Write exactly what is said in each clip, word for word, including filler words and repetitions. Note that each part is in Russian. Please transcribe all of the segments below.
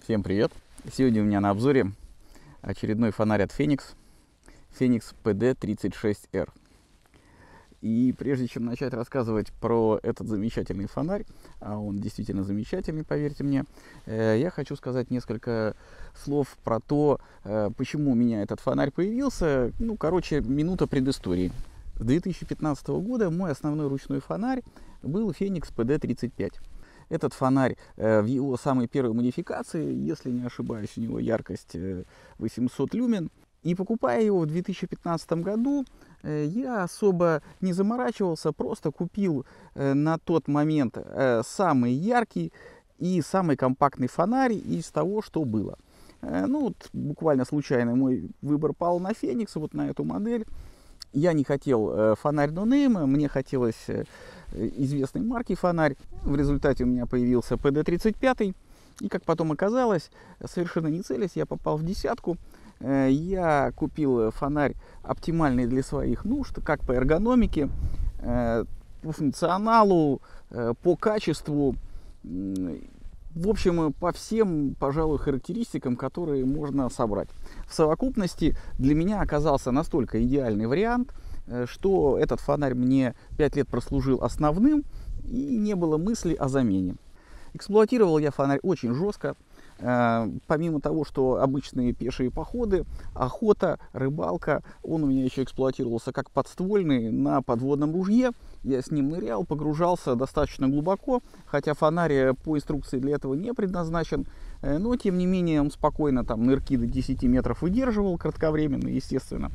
Всем привет! Сегодня у меня на обзоре очередной фонарь от Fenix, Fenix пи ди тридцать шесть эр. И прежде чем начать рассказывать про этот замечательный фонарь, а он действительно замечательный, поверьте мне, я хочу сказать несколько слов про то, почему у меня этот фонарь появился. Ну, короче, минута предыстории. С две тысячи пятнадцатого года мой основной ручной фонарь был Fenix пи ди тридцать пять. Этот фонарь э, в его самой первой модификации, если не ошибаюсь, у него яркость э, восемьсот люмен. И покупая его в две тысячи пятнадцатом году, э, я особо не заморачивался, просто купил э, на тот момент э, самый яркий и самый компактный фонарь из того, что было. Э, ну вот буквально случайно мой выбор пал на Fenix, вот на эту модель. Я не хотел э, фонарь нонейма, мне хотелось э, известной марки фонарь. В результате у меня появился пи ди тридцать пять. И, как потом оказалось, совершенно не целясь, я попал в десятку. Э, я купил фонарь оптимальный для своих нужд, как по эргономике, э, по функционалу, э, по качеству. Э, В общем, по всем, пожалуй, характеристикам, которые можно собрать. В совокупности для меня оказался настолько идеальный вариант, что этот фонарь мне пять лет прослужил основным, и не было мысли о замене. Эксплуатировал я фонарь очень жестко. Помимо того, что обычные пешие походы, охота, рыбалка, он у меня еще эксплуатировался как подствольный на подводном ружье. Я с ним нырял, погружался достаточно глубоко, хотя фонарь по инструкции для этого не предназначен. Но, тем не менее, он спокойно там нырки до десяти метров выдерживал, кратковременно, естественно.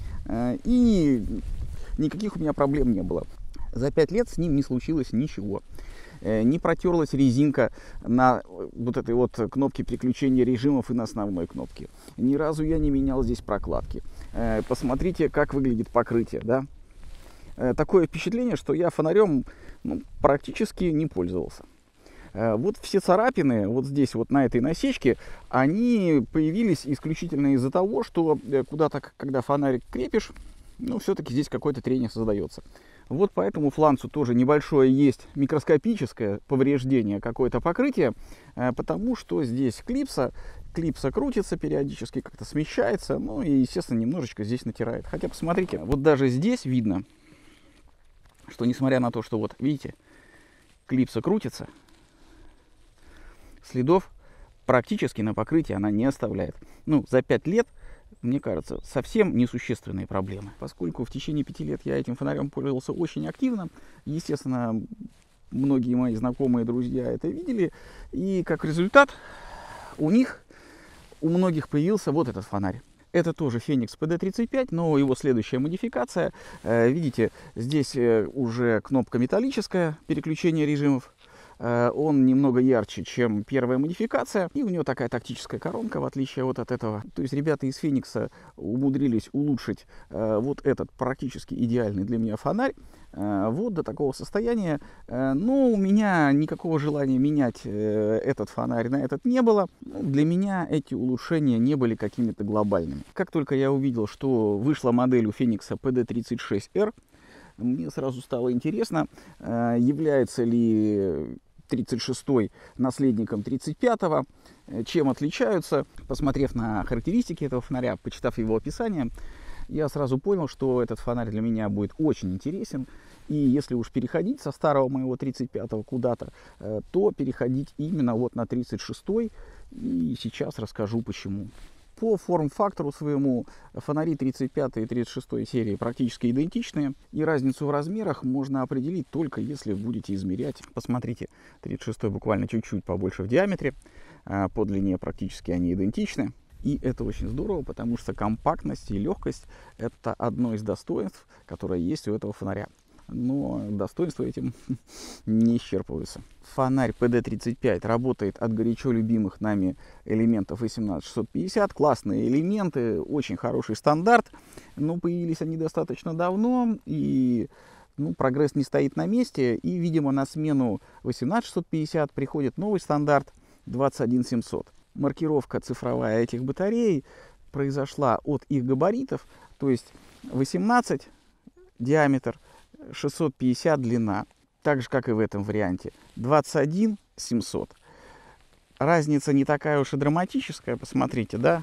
И никаких у меня проблем не было. За пять лет с ним не случилось ничего. Не протерлась резинка на вот этой вот кнопке переключения режимов и на основной кнопке. Ни разу я не менял здесь прокладки. Посмотрите, как выглядит покрытие, да? Такое впечатление, что я фонарем ну, практически не пользовался. Вот все царапины вот здесь вот на этой насечке, они появились исключительно из-за того, что куда-то, когда фонарик крепишь, ну, все-таки здесь какое-то трение создается. Вот по этому фланцу тоже небольшое есть микроскопическое повреждение, какое-то покрытие, потому что здесь клипса, клипса крутится периодически, как-то смещается, ну и, естественно, немножечко здесь натирает. Хотя, посмотрите, вот даже здесь видно, что несмотря на то, что вот, видите, клипса крутится, следов практически на покрытии она не оставляет. Ну, за пять лет, мне кажется, совсем несущественные проблемы. Поскольку в течение пяти лет я этим фонарем пользовался очень активно, естественно, многие мои знакомые, друзья это видели, и как результат у них, у многих появился вот этот фонарь. Это тоже Fenix пи ди тридцать пять, но его следующая модификация. Видите, здесь уже кнопка металлическая, переключение режимов. Он немного ярче, чем первая модификация. И у него такая тактическая коронка, в отличие вот от этого. То есть ребята из Феникса умудрились улучшить вот этот практически идеальный для меня фонарь. Вот до такого состояния. Но у меня никакого желания менять этот фонарь на этот не было. Для меня эти улучшения не были какими-то глобальными. Как только я увидел, что вышла модель у Fenix пи ди тридцать шесть эр, мне сразу стало интересно, является ли тридцать шестой наследником тридцать пятого, чем отличаются. Посмотрев на характеристики этого фонаря, почитав его описание, я сразу понял, что этот фонарь для меня будет очень интересен. И если уж переходить со старого моего тридцать пятого куда-то, то переходить именно вот на тридцать шестой. И сейчас расскажу почему. По форм-фактору своему фонари тридцать пятой и тридцать шестой серии практически идентичны. И разницу в размерах можно определить только если будете измерять. Посмотрите, тридцать шестой буквально чуть-чуть побольше в диаметре. По длине практически они идентичны. И это очень здорово, потому что компактность и легкость – это одно из достоинств, которое есть у этого фонаря. Но достоинства этим не исчерпываются. Фонарь пи ди тридцать пять работает от горячо любимых нами элементов восемнадцать шестьсот пятьдесят. Классные элементы, очень хороший стандарт. Но появились они достаточно давно, и ну, прогресс не стоит на месте. И, видимо, на смену восемнадцать шестьсот пятьдесят приходит новый стандарт двадцать один семьсот. Маркировка цифровая этих батарей произошла от их габаритов, то есть восемнадцать диаметр, шестьсот пятьдесят длина, так же как и в этом варианте, двадцать один семьсот. разница не такая уж и драматическая, посмотрите, да?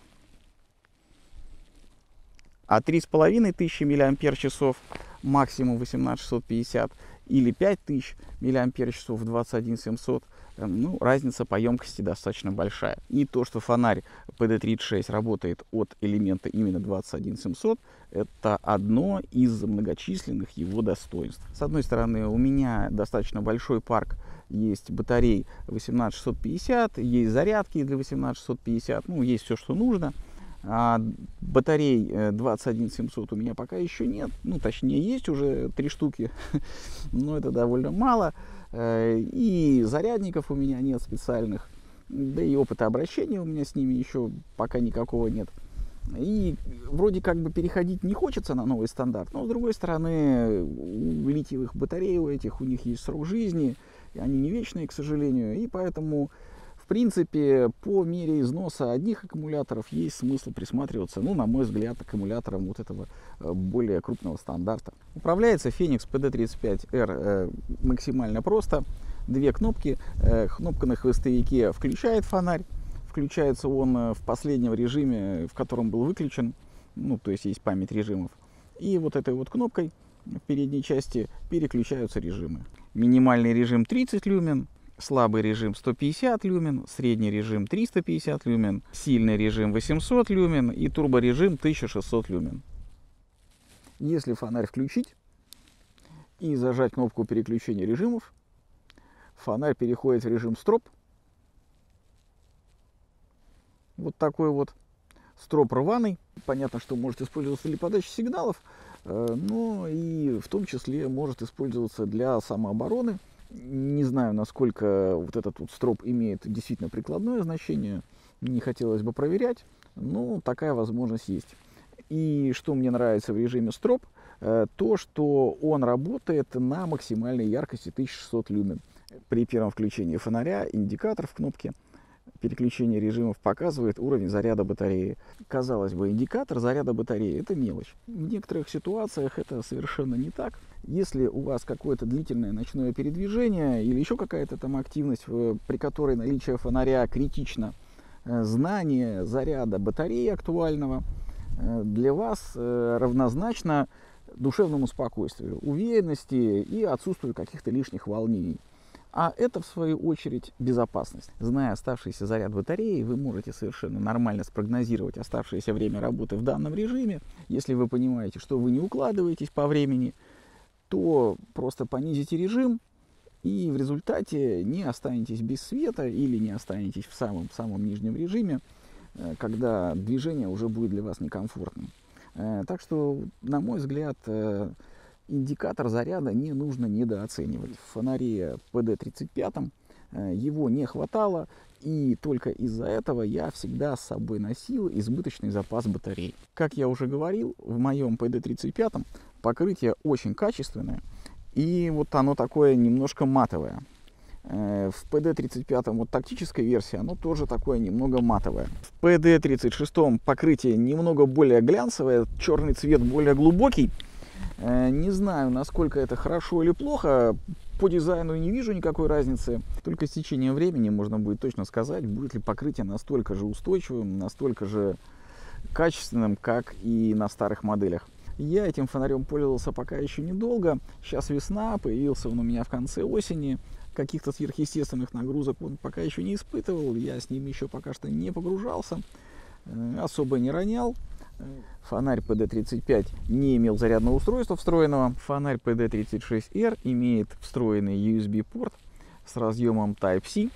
А три с половиной тысячи миллиампер-часов, максимум восемнадцать шестьсот пятьдесят, или пять тысяч миллиампер-часов двадцать один семьсот, ну, разница по емкости достаточно большая. И то, что фонарь пэ дэ тридцать шесть работает от элемента именно двадцать один семьсот, это одно из многочисленных его достоинств. С одной стороны, у меня достаточно большой парк, есть батарей восемнадцать шестьсот пятьдесят, есть зарядки для восемнадцать шестьсот пятьдесят, ну, есть все, что нужно. А батарей двадцать один семьсот у меня пока еще нет, ну, точнее, есть уже три штуки, но это довольно мало. И зарядников у меня нет специальных, да и опыта обращения у меня с ними еще пока никакого нет. И вроде как бы переходить не хочется на новый стандарт, но с другой стороны, у литиевых батарей у этих, у них есть срок жизни, и они не вечные, к сожалению, и поэтому, в принципе, по мере износа одних аккумуляторов есть смысл присматриваться, ну, на мой взгляд, к аккумуляторам вот этого более крупного стандарта. Управляется Phenix пэ дэ тридцать пять эр максимально просто. Две кнопки. Кнопка на хвостовике включает фонарь. Включается он в последнем режиме, в котором был выключен. Ну, то есть есть память режимов. И вот этой вот кнопкой в передней части переключаются режимы. Минимальный режим тридцать люмен. Слабый режим сто пятьдесят люмен, средний режим триста пятьдесят люмен, сильный режим восемьсот люмен и турборежим тысяча шестьсот люмен. Если фонарь включить и зажать кнопку переключения режимов, фонарь переходит в режим строп. Вот такой вот строп рваный. Понятно, что может использоваться для подачи сигналов, но и в том числе может использоваться для самообороны. Не знаю, насколько вот этот вот строп имеет действительно прикладное значение, не хотелось бы проверять, но такая возможность есть. И что мне нравится в режиме строп, то, что он работает на максимальной яркости тысяча шестьсот люмен. При первом включении фонаря индикатор в кнопке переключения режимов показывает уровень заряда батареи. Казалось бы, индикатор заряда батареи – это мелочь. В некоторых ситуациях это совершенно не так. Если у вас какое-то длительное ночное передвижение или еще какая-то там активность, при которой наличие фонаря критично, знание заряда батареи актуального для вас равнозначно душевному спокойствию, уверенности и отсутствию каких-то лишних волнений. А это, в свою очередь, безопасность. Зная оставшийся заряд батареи, вы можете совершенно нормально спрогнозировать оставшееся время работы в данном режиме. Если вы понимаете, что вы не укладываетесь по времени, то просто понизите режим и в результате не останетесь без света или не останетесь в самом-самом нижнем режиме, когда движение уже будет для вас некомфортным. Так что, на мой взгляд, индикатор заряда не нужно недооценивать. В фонаре пэ дэ тридцать пять его не хватало, и только из-за этого я всегда с собой носил избыточный запас батарей. Как я уже говорил, в моем пэ дэ тридцать пять покрытие очень качественное, и вот оно такое немножко матовое. В пэ дэ тридцать пять вот тактической версии оно тоже такое немного матовое. В пэ дэ тридцать шесть покрытие немного более глянцевое, черный цвет более глубокий. Не знаю, насколько это хорошо или плохо, по дизайну не вижу никакой разницы. Только с течением времени можно будет точно сказать, будет ли покрытие настолько же устойчивым, настолько же качественным, как и на старых моделях. Я этим фонарем пользовался пока еще недолго. Сейчас весна, появился он у меня в конце осени. Каких-то сверхъестественных нагрузок он пока еще не испытывал. Я с ним еще пока что не погружался, особо не ронял. Фонарь пэ дэ тридцать пять не имел зарядного устройства встроенного. Фонарь пэ дэ тридцать шесть эр имеет встроенный ю эс би-порт с разъемом Type-C,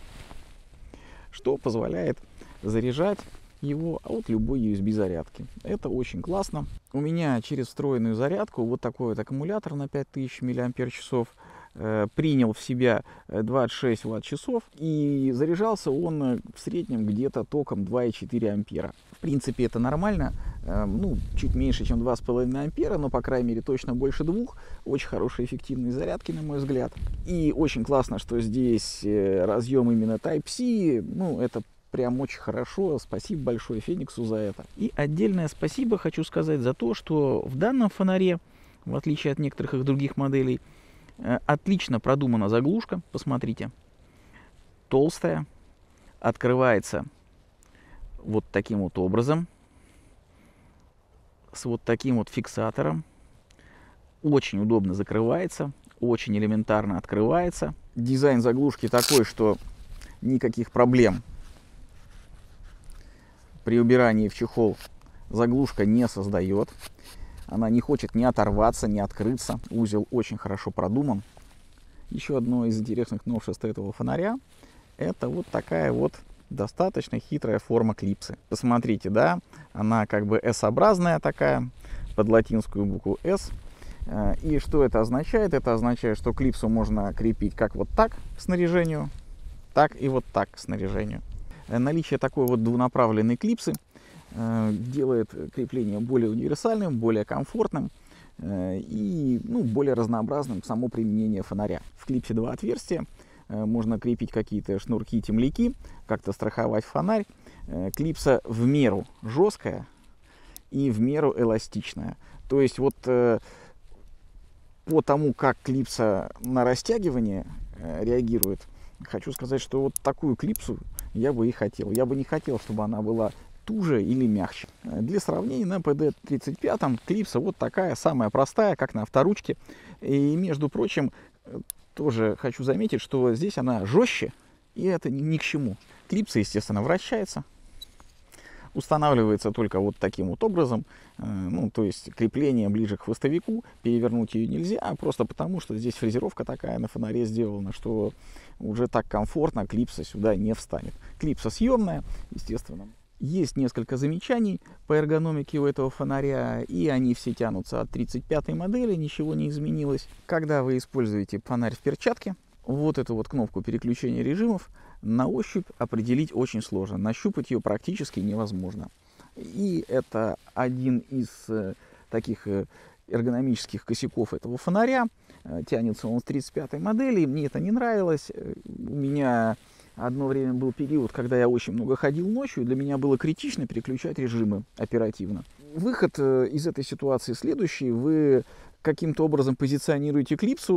что позволяет заряжать его от любой ю эс би-зарядки. Это очень классно. У меня через встроенную зарядку вот такой вот аккумулятор на пять тысяч миллиампер-часов э, принял в себя двадцать шесть ватт-часов, и заряжался он в среднем где-то током два и четыре ампера. В принципе, это нормально, э, ну, чуть меньше, чем два с половиной ампера, но, по крайней мере, точно больше двух. Очень хорошие эффективные зарядки, на мой взгляд. И очень классно, что здесь э, разъем именно Type-C, ну, это прям очень хорошо. Спасибо большое Фениксу за это. И отдельное спасибо хочу сказать за то, что в данном фонаре, в отличие от некоторых их других моделей, отлично продумана заглушка. Посмотрите. Толстая, открывается вот таким вот образом, с вот таким вот фиксатором. Очень удобно закрывается, очень элементарно открывается. Дизайн заглушки такой, что никаких проблем при убирании в чехол заглушка не создает. Она не хочет ни оторваться, ни открыться. Узел очень хорошо продуман. Еще одно из интересных новшеств этого фонаря — это вот такая вот достаточно хитрая форма клипсы. Посмотрите, да, она как бы S-образная такая, под латинскую букву S. И что это означает? Это означает, что клипсу можно крепить как вот так к снаряжению, так и вот так к снаряжению. Наличие такой вот двунаправленной клипсы делает крепление более универсальным, более комфортным и ну, более разнообразным само применение фонаря. В клипсе два отверстия, можно крепить какие-то шнурки, темляки, как-то страховать фонарь. Клипса в меру жесткая и в меру эластичная. То есть вот по тому, как клипса на растягивание реагирует, хочу сказать, что вот такую клипсу я бы и хотел. Я бы не хотел, чтобы она была туже или мягче. Для сравнения, на пэ дэ тридцать пять клипса вот такая, самая простая, как на авторучке. И, между прочим, тоже хочу заметить, что здесь она жестче, и это ни, ни к чему. Клипса, естественно, вращается. Устанавливается только вот таким вот образом. Ну, то есть крепление ближе к хвостовику. Перевернуть ее нельзя, просто потому, что здесь фрезеровка такая на фонаре сделана, что уже так комфортно клипса сюда не встанет. Клипса съемная, естественно. Есть несколько замечаний по эргономике у этого фонаря, и они все тянутся от тридцать пятой модели, ничего не изменилось. Когда вы используете фонарь в перчатке, вот эту вот кнопку переключения режимов на ощупь определить очень сложно, нащупать ее практически невозможно. И это один из э, таких э, эргономических косяков этого фонаря. Э, тянется он с тридцать пятой модели, мне это не нравилось. У меня одно время был период, когда я очень много ходил ночью, и для меня было критично переключать режимы оперативно. Выход из этой ситуации следующий. Вы каким-то образом позиционируете клипсу,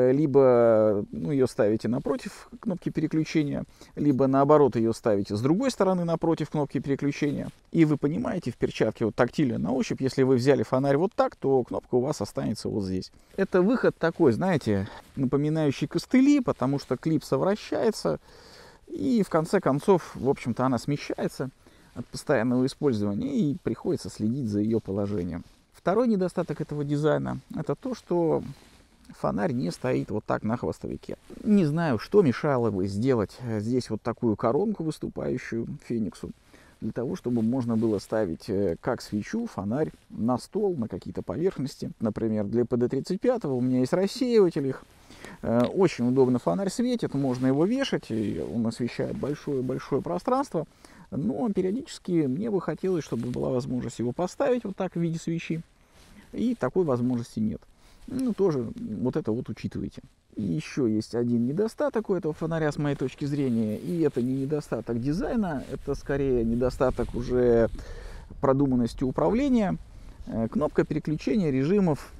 либо ну, ее ставите напротив кнопки переключения, либо наоборот ее ставите с другой стороны напротив кнопки переключения. И вы понимаете в перчатке вот тактильно на ощупь, если вы взяли фонарь вот так, то кнопка у вас останется вот здесь. Это выход такой, знаете, напоминающий костыли, потому что клипса вращается, и в конце концов, в общем-то, она смещается от постоянного использования, и приходится следить за ее положением. Второй недостаток этого дизайна – это то, что фонарь не стоит вот так на хвостовике. Не знаю, что мешало бы сделать здесь вот такую коронку, выступающую Фениксу, для того, чтобы можно было ставить как свечу, фонарь на стол, на какие-то поверхности. Например, для пэ дэ тридцать пять у меня есть рассеиватель их. Очень удобно фонарь светит, можно его вешать, и он освещает большое-большое пространство. Но периодически мне бы хотелось, чтобы была возможность его поставить вот так в виде свечи. И такой возможности нет. Ну, тоже вот это вот учитывайте. И еще есть один недостаток у этого фонаря, с моей точки зрения. И это не недостаток дизайна, это скорее недостаток уже продуманности управления. Кнопка переключения режимов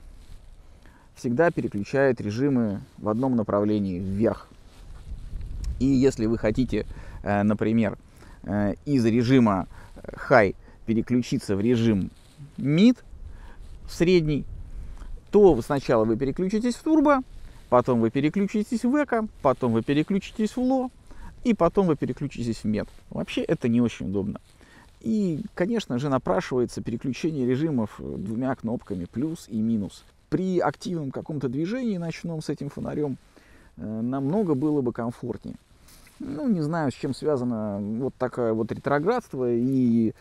всегда переключает режимы в одном направлении, вверх. И если вы хотите, например, из режима High переключиться в режим Mid, в средний, то сначала вы переключитесь в турбо, потом вы переключитесь в эко, потом вы переключитесь в ло, и потом вы переключитесь в мед. Вообще это не очень удобно. И, конечно же, напрашивается переключение режимов двумя кнопками плюс и минус. При активном каком-то движении ночном с этим фонарем намного было бы комфортнее. Ну, не знаю, с чем связано вот такое вот ретроградство и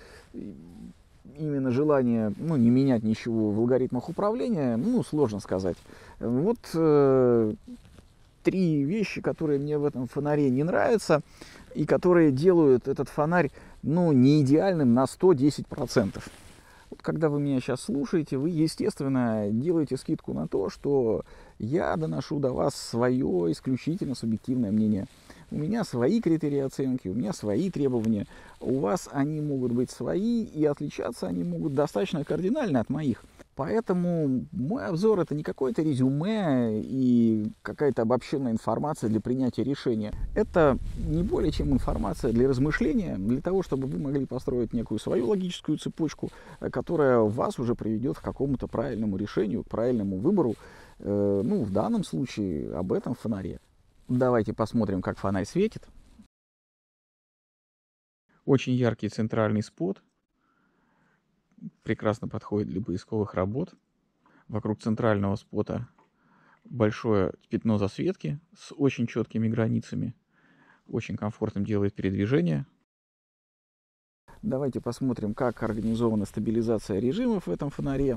именно желание, ну, не менять ничего в алгоритмах управления, ну, сложно сказать. Вот э, три вещи, которые мне в этом фонаре не нравятся и которые делают этот фонарь, ну, не идеальным на сто десять процентов. Вот когда вы меня сейчас слушаете, вы, естественно, делаете скидку на то, что я доношу до вас свое исключительно субъективное мнение. У меня свои критерии оценки, у меня свои требования, у вас они могут быть свои, и отличаться они могут достаточно кардинально от моих. Поэтому мой обзор — это не какое-то резюме и какая-то обобщенная информация для принятия решения. Это не более чем информация для размышления, для того, чтобы вы могли построить некую свою логическую цепочку, которая вас уже приведет к какому-то правильному решению, к правильному выбору. Ну, в данном случае об этом фонаре. Давайте посмотрим, как фонарь светит. Очень яркий центральный спот. Прекрасно подходит для поисковых работ. Вокруг центрального спота большое пятно засветки с очень четкими границами. Очень комфортным делает передвижение. Давайте посмотрим, как организована стабилизация режимов в этом фонаре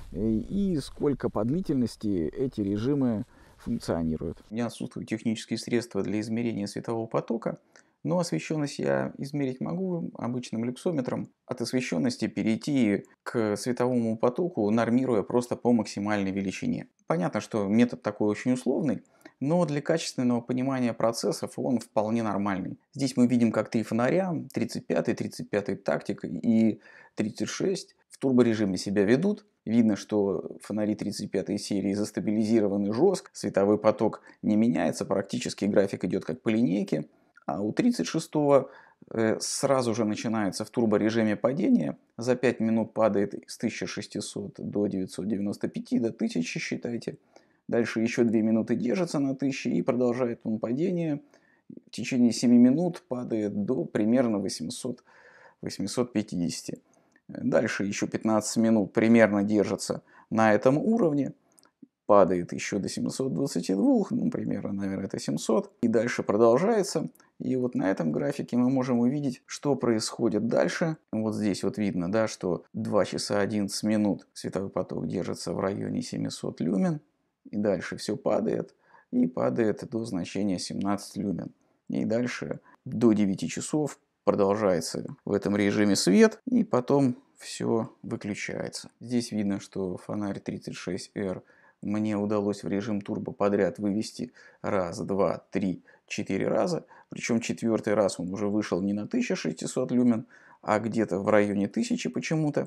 и сколько по длительности эти режимы функционируют. У меня отсутствуют технические средства для измерения светового потока, но освещенность я измерить могу обычным люксометром. От освещенности перейти к световому потоку, нормируя просто по максимальной величине. Понятно, что метод такой очень условный, но для качественного понимания процессов он вполне нормальный. Здесь мы видим, как три фонаря, тридцать пятый, тридцать пятый тактик и тридцать шесть, в турборежиме себя ведут. Видно, что фонари тридцать пятой серии застабилизированы жестко, световой поток не меняется, практически график идет как по линейке. А у тридцать шестого сразу же начинается в турборежиме падение. За пять минут падает с тысячи шестисот до девятисот девяноста пяти, до тысячи, считайте. Дальше еще две минуты держится на тысяче и продолжает он падение. В течение семи минут падает до примерно восьмисот — восьмисот пятидесяти. Дальше еще пятнадцать минут примерно держится на этом уровне. Падает еще до семисот двадцати двух, ну, примерно, наверное, это семьсот. И дальше продолжается. И вот на этом графике мы можем увидеть, что происходит дальше. Вот здесь вот видно, да, что два часа одиннадцать минут световой поток держится в районе семисот люмен. И дальше все падает. И падает до значения семнадцать люмен. И дальше до девяти часов продолжается в этом режиме свет. И потом все выключается. Здесь видно, что фонарь тридцать шесть эр мне удалось в режим турбо подряд вывести раз, два, три, четыре раза. Причем четвертый раз он уже вышел не на тысячу шестьсот люмен, а где-то в районе тысячи почему-то.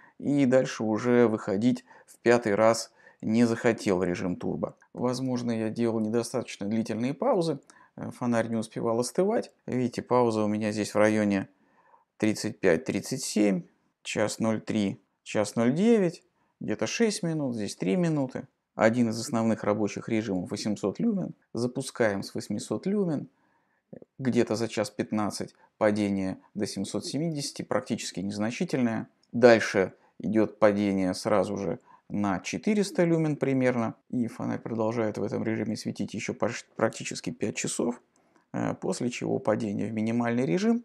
И дальше уже выходить в пятый раз не захотел режим турбо. Возможно, я делал недостаточно длительные паузы. Фонарь не успевал остывать. Видите, пауза у меня здесь в районе тридцать пять — тридцать семь, час ноль три, час ноль девять, где-то шесть минут, здесь три минуты. Один из основных рабочих режимов восемьсот люмен. Запускаем с восьмисот люмен. Где-то за час пятнадцать падение до семисот семидесяти, практически незначительное. Дальше идет падение сразу же на четыреста люмен примерно. И фонарь продолжает в этом режиме светить еще практически пять часов. После чего падение в минимальный режим.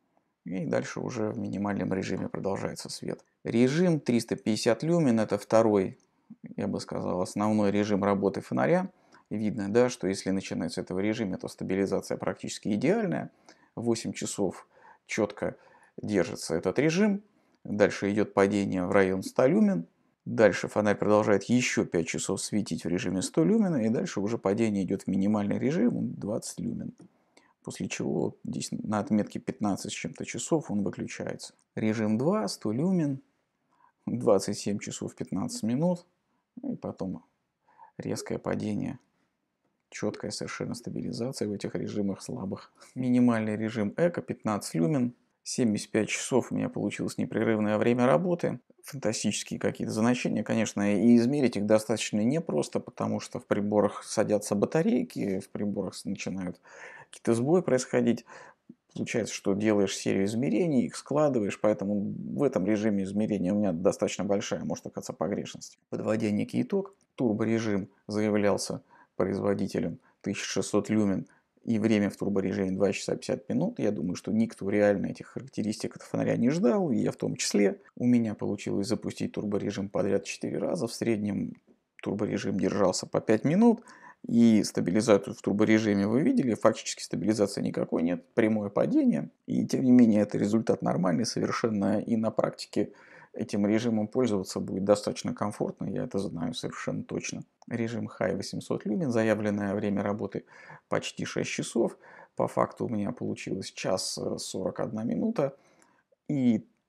И дальше уже в минимальном режиме продолжается свет. Режим триста пятьдесят люмен — это второй, я бы сказал, основной режим работы фонаря. Видно, да, что если начинать с этого режима, то стабилизация практически идеальная. восемь часов четко держится этот режим. Дальше идет падение в район ста люмен. Дальше фонарь продолжает еще пять часов светить в режиме сто люмен. И дальше уже падение идет в минимальный режим двадцать люмен. После чего здесь на отметке пятнадцать с чем-то часов он выключается. Режим два, сто люмен, двадцать семь часов пятнадцать минут. И потом резкое падение. Четкая совершенно стабилизация в этих режимах слабых. Минимальный режим эко пятнадцать люмен. семьдесят пять часов у меня получилось непрерывное время работы. Фантастические какие-то значения, конечно, и измерить их достаточно непросто, потому что в приборах садятся батарейки, в приборах начинают какие-то сбои происходить. Получается, что делаешь серию измерений, их складываешь, поэтому в этом режиме измерения у меня достаточно большая, может оказаться, погрешность. Подводя некий итог, турборежим заявлялся производителем тысяча шестьсот люмен и время в турборежиме два часа пятьдесят минут. Я думаю, что никто реально этих характеристик от фонаря не ждал, и я в том числе. У меня получилось запустить турборежим подряд четыре раза. В среднем турборежим держался по пять минут. И стабилизацию в турборежиме вы видели, фактически стабилизации никакой нет, прямое падение. И тем не менее это результат нормальный совершенно, и на практике этим режимом пользоваться будет достаточно комфортно, я это знаю совершенно точно. Режим High восемьсот люмен, заявленное время работы почти шесть часов. По факту у меня получилось час сорок одна минута. И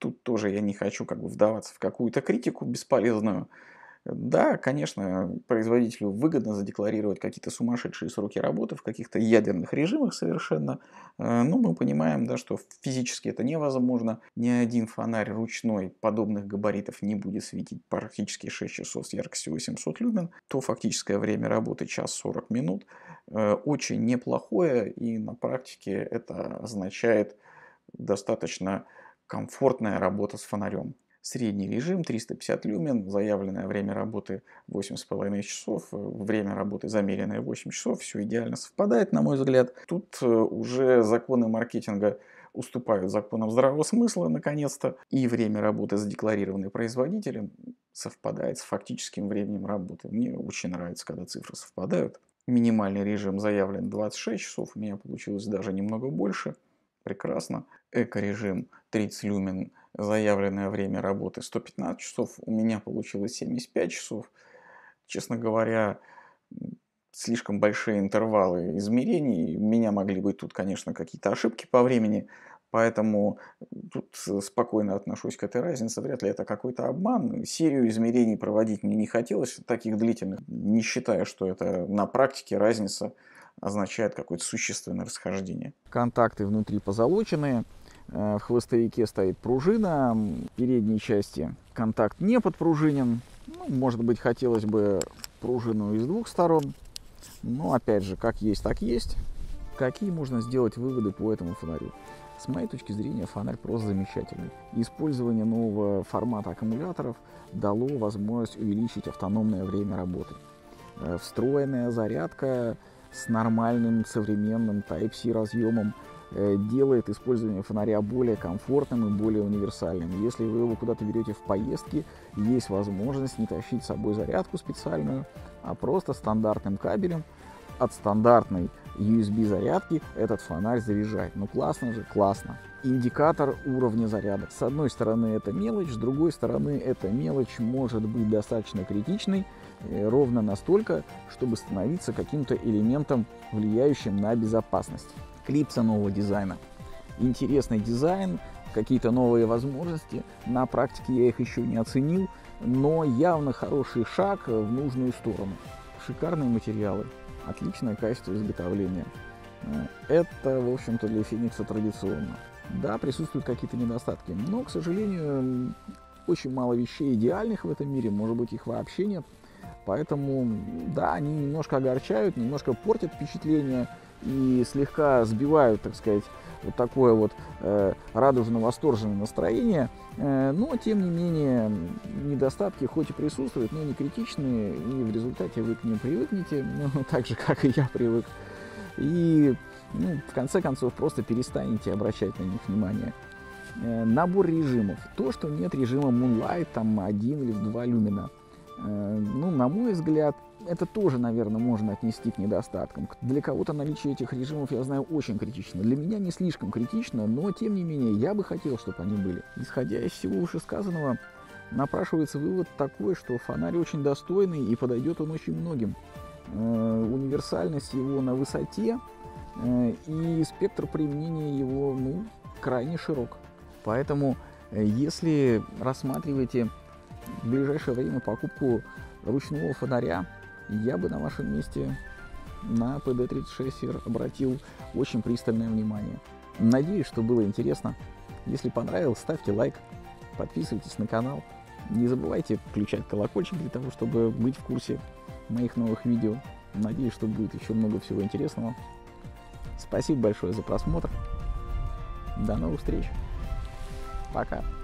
тут тоже я не хочу как бы вдаваться в какую-то критику бесполезную. Да, конечно, производителю выгодно задекларировать какие-то сумасшедшие сроки работы в каких-то ядерных режимах совершенно, э, но мы понимаем, да, что физически это невозможно. Ни один фонарь ручной подобных габаритов не будет светить практически шесть часов с яркостью восемьсот люмен, то фактическое время работы час сорок минут. Э, Очень неплохое, и на практике это означает достаточно комфортная работа с фонарем. Средний режим триста пятьдесят люмен, заявленное время работы восемь с половиной часов, время работы замеренное восемь часов, все идеально совпадает, на мой взгляд. Тут уже законы маркетинга уступают законам здравого смысла, наконец-то, и время работы, задекларированное производителем, совпадает с фактическим временем работы. Мне очень нравится, когда цифры совпадают. Минимальный режим заявлен двадцать шесть часов, у меня получилось даже немного больше. Прекрасно. Эко-режим тридцать люмен, заявленное время работы сто пятнадцать часов, у меня получилось семьдесят пять часов. Честно говоря, слишком большие интервалы измерений, у меня могли быть тут, конечно, какие-то ошибки по времени, поэтому тут спокойно отношусь к этой разнице, вряд ли это какой-то обман. Серию измерений проводить мне не хотелось, таких длительных, не считая, что это на практике разница означает какое-то существенное расхождение. Контакты внутри позолоченные, в хвостовике стоит пружина, в передней части контакт не подпружинен. Ну, может быть, хотелось бы пружину из двух сторон, но опять же, как есть, так есть. Какие можно сделать выводы по этому фонарю? С моей точки зрения, фонарь просто замечательный. Использование нового формата аккумуляторов дало возможность увеличить автономное время работы. Встроенная зарядка с нормальным современным Type-C разъемом делает использование фонаря более комфортным и более универсальным. Если вы его куда-то берете в поездки, есть возможность не тащить с собой зарядку специальную, а просто стандартным кабелем от стандартной ю эс би зарядки этот фонарь заряжать. Ну классно же, классно. Индикатор уровня заряда. С одной стороны это мелочь, с другой стороны эта мелочь может быть достаточно критичной, ровно настолько, чтобы становиться каким-то элементом, влияющим на безопасность. Клипса нового дизайна. Интересный дизайн, какие-то новые возможности. На практике я их еще не оценил, но явно хороший шаг в нужную сторону. Шикарные материалы, отличное качество изготовления. Это, в общем-то, для Феникса традиционно. Да, присутствуют какие-то недостатки, но, к сожалению, очень мало вещей идеальных в этом мире, может быть, их вообще нет. Поэтому, да, они немножко огорчают, немножко портят впечатление и слегка сбивают, так сказать, вот такое вот э, радужно-восторженное настроение. Э, но, тем не менее, недостатки хоть и присутствуют, но не критичные, и в результате вы к ним привыкнете, ну, так же, как и я привык. И, ну, в конце концов, просто перестанете обращать на них внимание. Э, набор режимов. То, что нет режима Moonlight, там один или два люмена. Ну, на мой взгляд, это тоже, наверное, можно отнести к недостаткам. Для кого-то наличие этих режимов, я знаю, очень критично. Для меня не слишком критично, но, тем не менее, я бы хотел, чтобы они были. Исходя из всего вышесказанного, напрашивается вывод такой, что фонарь очень достойный и подойдет он очень многим. Э, универсальность его на высоте э, и спектр применения его, ну, крайне широк. Поэтому, э, если рассматриваете в ближайшее время покупку ручного фонаря, я бы на вашем месте на пэ дэ тридцать шесть эр обратил очень пристальное внимание. Надеюсь, что было интересно. Если понравилось, ставьте лайк, подписывайтесь на канал. Не забывайте включать колокольчик для того, чтобы быть в курсе моих новых видео. Надеюсь, что будет еще много всего интересного. Спасибо большое за просмотр. До новых встреч. Пока.